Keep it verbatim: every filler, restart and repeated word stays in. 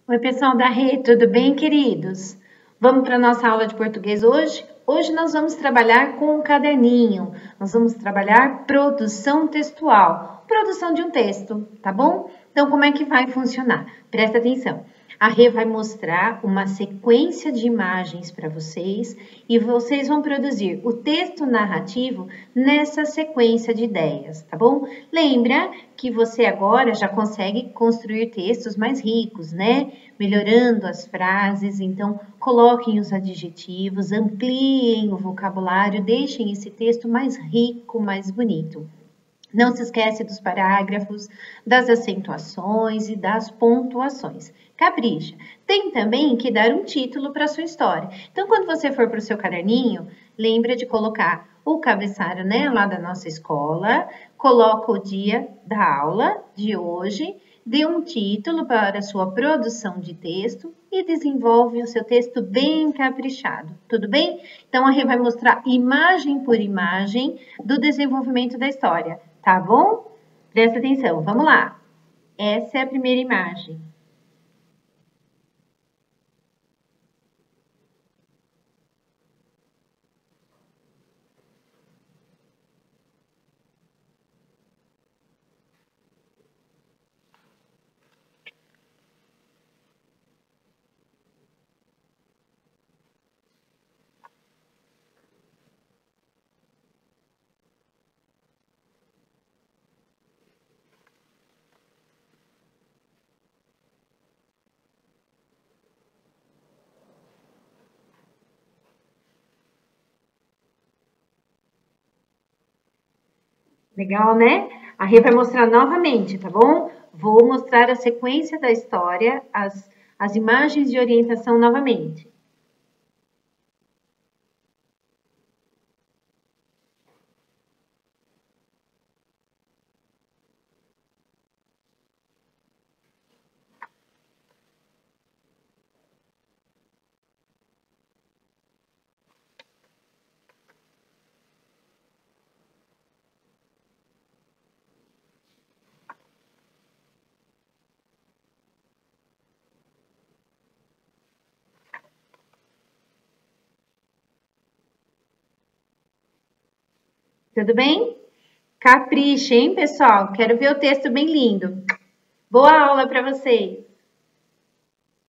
Oi, pessoal da Rê, tudo bem, queridos? Vamos para a nossa aula de português hoje? Hoje nós vamos trabalhar com um caderninho. Nós vamos trabalhar produção textual, produção de um texto, tá bom? Então, como é que vai funcionar? Presta atenção. A Rê vai mostrar uma sequência de imagens para vocês e vocês vão produzir o texto narrativo nessa sequência de ideias, tá bom? Lembra que você agora já consegue construir textos mais ricos, né? Melhorando as frases, então coloquem os adjetivos, ampliem o vocabulário, deixem esse texto mais rico, mais bonito. Não se esquece dos parágrafos, das acentuações e das pontuações. Capricha. Tem também que dar um título para a sua história. Então, quando você for para o seu caderninho, lembra de colocar o cabeçalho, né, lá da nossa escola, coloca o dia da aula de hoje, dê um título para a sua produção de texto e desenvolve o seu texto bem caprichado, tudo bem? Então, a Rê vai mostrar imagem por imagem do desenvolvimento da história. Tá bom? Presta atenção, vamos lá. Essa é a primeira imagem. Legal, né? A Rê vai mostrar novamente, tá bom? Vou mostrar a sequência da história, as, as imagens de orientação novamente. Tudo bem? Capricha, hein, pessoal? Quero ver o texto bem lindo. Boa aula para vocês!